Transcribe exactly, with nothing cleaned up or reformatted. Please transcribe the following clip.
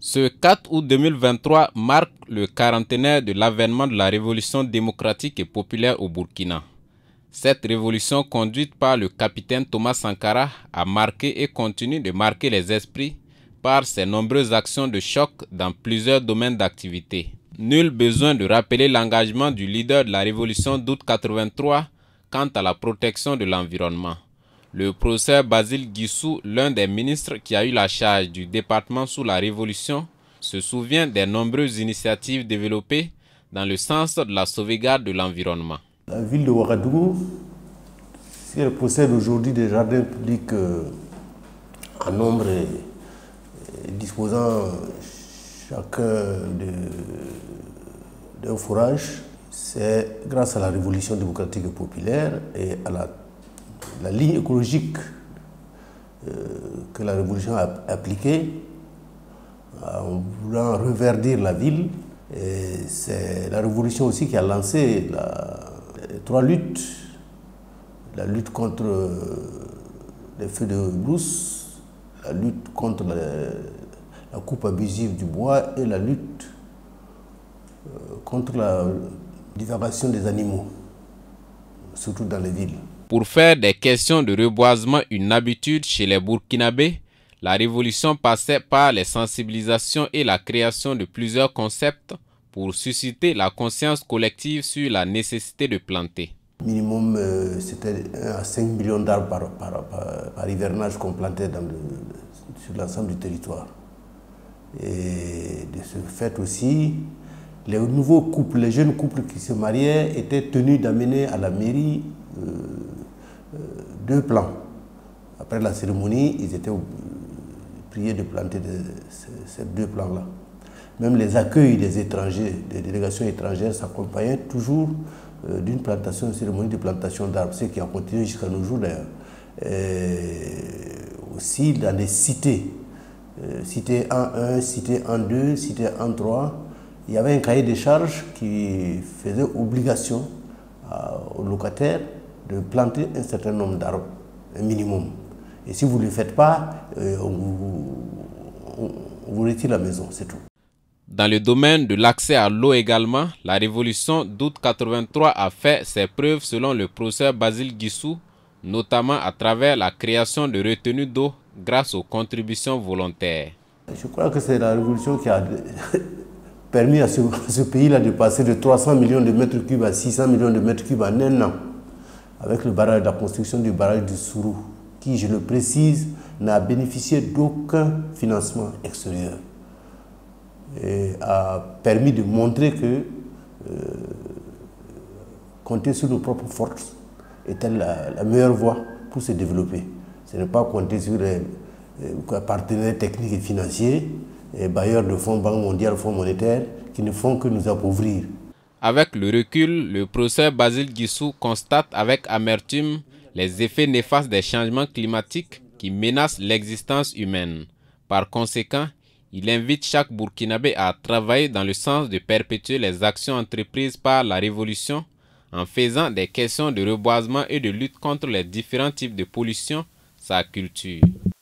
Ce quatre août deux mille vingt-trois marque le quarantenaire de l'avènement de la révolution démocratique et populaire au Burkina. Cette révolution conduite par le capitaine Thomas Sankara a marqué et continue de marquer les esprits par ses nombreuses actions de choc dans plusieurs domaines d'activité. Nul besoin de rappeler l'engagement du leader de la révolution d'août quatre-vingt-trois quant à la protection de l'environnement. Le professeur Basile Guissou, l'un des ministres qui a eu la charge du département sous la Révolution, se souvient des nombreuses initiatives développées dans le sens de la sauvegarde de l'environnement. La ville de Ouagadougou, si elle possède aujourd'hui des jardins publics euh, en nombre et, et disposant chacun d'un forage, c'est grâce à la Révolution démocratique et populaire et à la La ligne écologique euh, que la Révolution a appliquée en voulant reverdir la ville. C'est la Révolution aussi qui a lancé la, les trois luttes. La lutte contre les feux de brousse, la lutte contre la, la coupe abusive du bois et la lutte euh, contre la divagation des animaux, surtout dans les villes. Pour faire des questions de reboisement une habitude chez les Burkinabés, la révolution passait par les sensibilisations et la création de plusieurs concepts pour susciter la conscience collective sur la nécessité de planter. Minimum, euh, c'était un à cinq millions d'arbres par, par, par, par hivernage qu'on plantait dans le, sur l'ensemble du territoire. Et de ce fait aussi, les nouveaux couples, les jeunes couples qui se mariaient étaient tenus d'amener à la mairie euh, euh, deux plants. Après la cérémonie, ils étaient priés de planter de, ces, ces deux plants-là. Même les accueils des étrangers, des délégations étrangères s'accompagnaient toujours euh, d'une plantation, une cérémonie de plantation d'arbres, ce qui a continué jusqu'à nos jours d'ailleurs. Aussi dans les cités, euh, cité un un, cité un deux, cité un trois, il y avait un cahier des charges qui faisait obligation aux locataires de planter un certain nombre d'arbres, un minimum. Et si vous ne le faites pas, euh, on, vous, on, on vous retire la maison, c'est tout. Dans le domaine de l'accès à l'eau également, la révolution d'août quatre-vingt-trois a fait ses preuves selon le professeur Basile Guissou, notamment à travers la création de retenues d'eau grâce aux contributions volontaires. Je crois que c'est la révolution qui a permis à ce, à ce pays-là de passer de trois cents millions de mètres cubes à six cents millions de mètres cubes en un an, avec le barrage, la construction du barrage du Sourou, qui, je le précise, n'a bénéficié d'aucun financement extérieur, et a permis de montrer que euh, compter sur nos propres forces était la, la meilleure voie pour se développer. Ce n'est pas compter sur les, les partenaires techniques et financiers, et bailleurs de fonds, Banque mondiale, Fonds monétaire, qui ne font que nous appauvrir. Avec le recul, le professeur Basile Guissou constate avec amertume les effets néfastes des changements climatiques qui menacent l'existence humaine. Par conséquent, il invite chaque Burkinabé à travailler dans le sens de perpétuer les actions entreprises par la révolution en faisant des questions de reboisement et de lutte contre les différents types de pollution sa culture.